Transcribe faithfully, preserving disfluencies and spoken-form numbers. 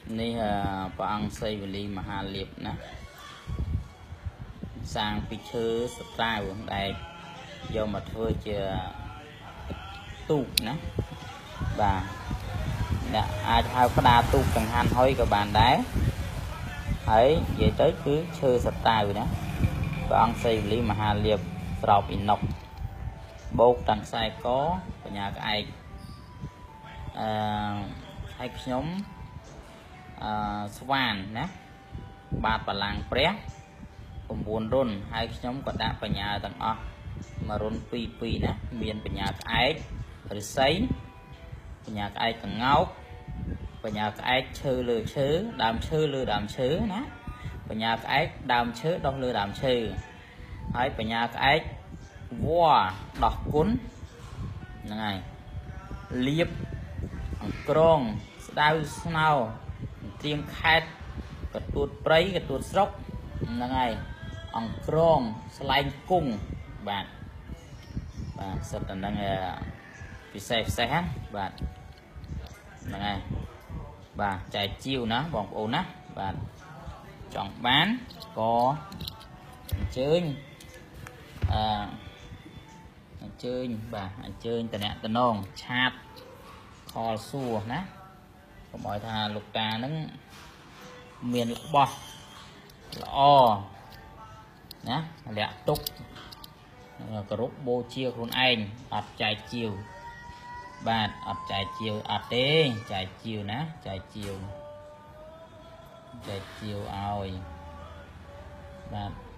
នេះព្រះអង្គសីវលីមហាលៀបណាសាងពីឈើស្តាវដែលយកមកធ្វើជាទូកណាបាទអ្នកអាចហៅក្តារទូកចង្ហាន់ហុយក៏បានដែរហើយនិយាយទៅគឺឈើស្តាវណាព្រះអង្គសីវលីមហាលៀបស្រោបអ៊ីណុកបោកតាំងខ្សែកបញ្ញាក្អែកអឺហើយខ្ញុំអឺស្វានណាបាទបលាំងព្រះ9រុនហើយខ្ញុំក៏ដាក់បញ្ញាទាំងអស់មួយរុនពីរពីរណាមានបញ្ញាក្អែកឫស្សីបញ្ញាក្អែកកង្កោកបញ្ញាក្អែកឈើលើឈើដើមឈើលើដើមឈើណាបញ្ញាក្អែកដើមឈើដុះលើដើមឈើហើយបញ្ញាក្អែកវ៉ាដោះគុណហ្នឹងហើយលៀបអង្ក្រងស្ដៅស្នោត្រៀងខេតកទួតព្រៃកទួតស្រុកហ្នឹងហើយអង្ក្រងស្លែងគង់បាទបាទសិតតែហ្នឹងពិសេសពិសេសណាបាទហ្នឹងហើយបាទចែកជីវណាបងប្អូនណាបាទចង់បានក៏អញ្ជើញអឺអញ្ជើញបាទអញ្ជើញតំណតំណងឆាតខលសួរណាកុំឲ្យថាលោកតាហ្នឹងមានរបស់ល្អណាលាក់ទុកគោរពបូជាខ្លួនឯងអត់ចែកជាវបាទអត់ចែកជាវអត់ទេចែកជាវណាចែកជាវចែកជាវឲ្យបាទ